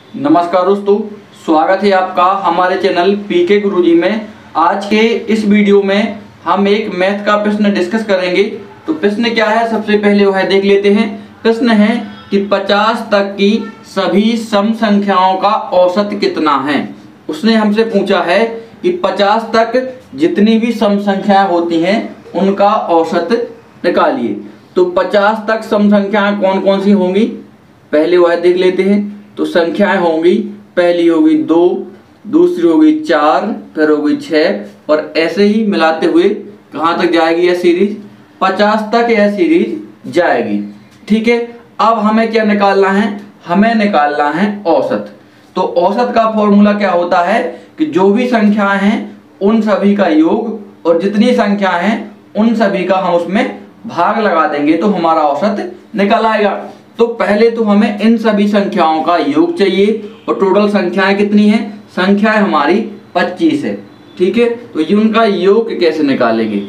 नमस्कार दोस्तों, स्वागत है आपका हमारे चैनल पीके गुरुजी में। आज के इस वीडियो में हम एक मैथ का प्रश्न डिस्कस करेंगे। तो प्रश्न क्या है, सबसे पहले वह देख लेते हैं। प्रश्न है कि 50 तक की सभी सम संख्याओं का औसत कितना है। उसने हमसे पूछा है कि 50 तक जितनी भी सम संख्याएं होती हैं उनका औसत निकालिए। तो 50 तक सम संख्याएं कौन कौन सी होंगी, पहले वह देख लेते हैं। तो संख्याएं होंगी, पहली होगी 2, दूसरी होगी 4, फिर होगी 6 और ऐसे ही मिलाते हुए कहां तक जाएगी यह सीरीज, 50 तक यह सीरीज जाएगी। ठीक है, अब हमें क्या निकालना है, हमें निकालना है औसत। तो औसत का फॉर्मूला क्या होता है कि जो भी संख्याएं हैं उन सभी का योग और जितनी संख्याएं हैं उन सभी का हम उसमें भाग लगा देंगे तो हमारा औसत निकल आएगा। तो पहले तो हमें इन सभी संख्याओं का योग चाहिए और टोटल संख्याएं कितनी हैं, संख्याएं हमारी 25 है। ठीक है, तो ये उनका योग कैसे निकालेंगे,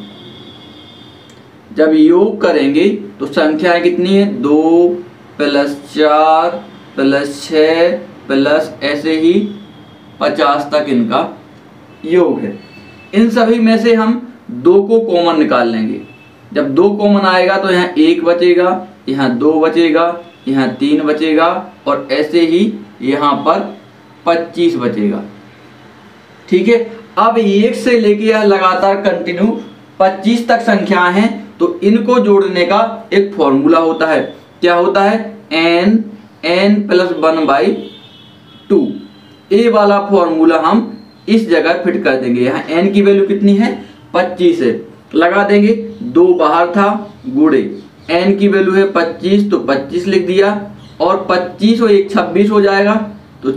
जब योग करेंगे तो संख्याएं कितनी है, 2 + 4 + 6 प्लस ऐसे ही 50 तक इनका योग है। इन सभी में से हम 2 को कॉमन निकाल लेंगे। जब 2 कॉमन आएगा तो यहाँ 1 बचेगा, यहाँ 2 बचेगा, यहाँ 3 बचेगा और ऐसे ही यहाँ पर 25 बचेगा। ठीक है, अब 1 से लेके यह लगातार कंटिन्यू 25 तक संख्याएं हैं तो इनको जोड़ने का एक फॉर्मूला होता है। क्या होता है, n + 1/2। ए वाला फॉर्मूला हम इस जगह फिट कर देंगे। यहाँ n की वैल्यू कितनी है, 25 है, लगा देंगे। 2 बाहर था, गुणे n की वैल्यू है 25 तो 25 लिख दिया और 25 और 1 26 हो जाएगा तो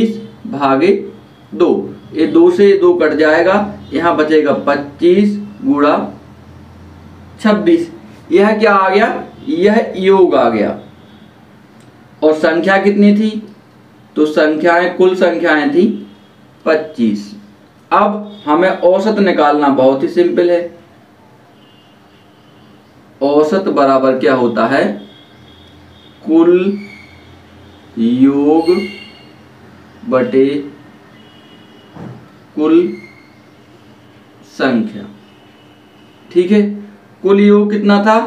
26/2। ये 2 से 2 कट जाएगा, यहाँ बचेगा 25 × 26। यह क्या आ गया, यह योग आ गया। और संख्या कितनी थी, तो संख्याएं कुल संख्याएं थी 25। अब हमें औसत निकालना बहुत ही सिंपल है। औसत बराबर क्या होता है, कुल योग बटे कुल संख्या। ठीक है, कुल योग कितना था,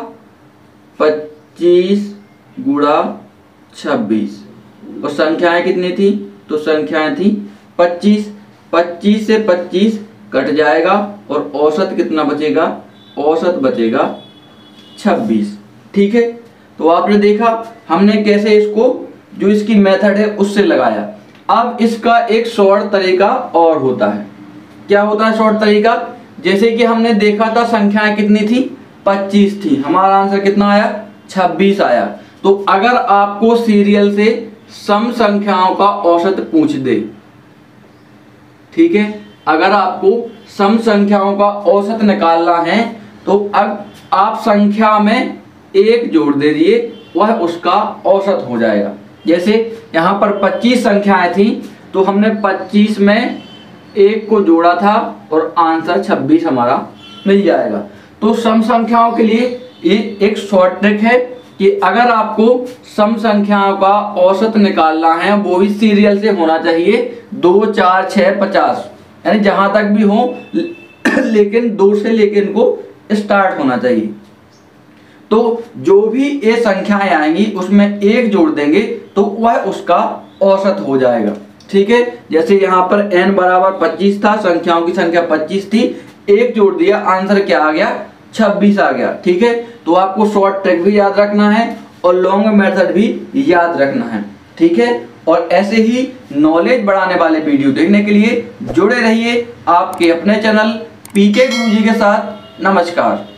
25 × 26 और संख्याएं कितनी थी, तो संख्याएं थी 25। 25 से 25 कट जाएगा और औसत कितना बचेगा, औसत बचेगा 26। ठीक है, तो आपने देखा हमने कैसे इसको, जो इसकी मेथड है उससे लगाया। अब इसका एक शॉर्ट तरीका और होता है। क्या होता है शॉर्ट तरीका, जैसे कि हमने देखा था संख्याएं कितनी थी, 25 थी, हमारा आंसर कितना आया, 26 आया। तो अगर आपको सीरियल से सम संख्याओं का औसत पूछ दे, ठीक है, अगर आपको सम संख्याओं का औसत निकालना है तो अब आप संख्या में 1 जोड़ दे दिए, वह उसका औसत हो जाएगा। जैसे यहाँ पर 25 संख्याएं थी तो हमने 25 में 1 को जोड़ा था और आंसर 26 हमारा मिल जाएगा। तो सम संख्याओं के लिए ये एक शॉर्ट ट्रिक है कि अगर आपको सम संख्याओं का औसत निकालना है, वो भी सीरियल से होना चाहिए, 2 4 6 50, यानी जहां तक भी हो लेकिन 2 से लेके इनको स्टार्ट होना चाहिए। तो जो भी ये संख्याएं आएंगी उसमें 1 जोड़ देंगे तो वह उसका औसत हो जाएगा। ठीक है, जैसे यहाँ पर n बराबर 25 था, संख्याओं की संख्या 25 थी, 1 जोड़ दिया, आंसर क्या आ गया, 26 आ गया। ठीक है, तो आपको शॉर्ट ट्रिक भी याद रखना है और लॉन्ग मेथड भी याद रखना है। ठीक है, और ऐसे ही नॉलेज बढ़ाने वाले वीडियो देखने के लिए जुड़े रहिए आपके अपने चैनल पीके गुरुजी के साथ। नमस्कार।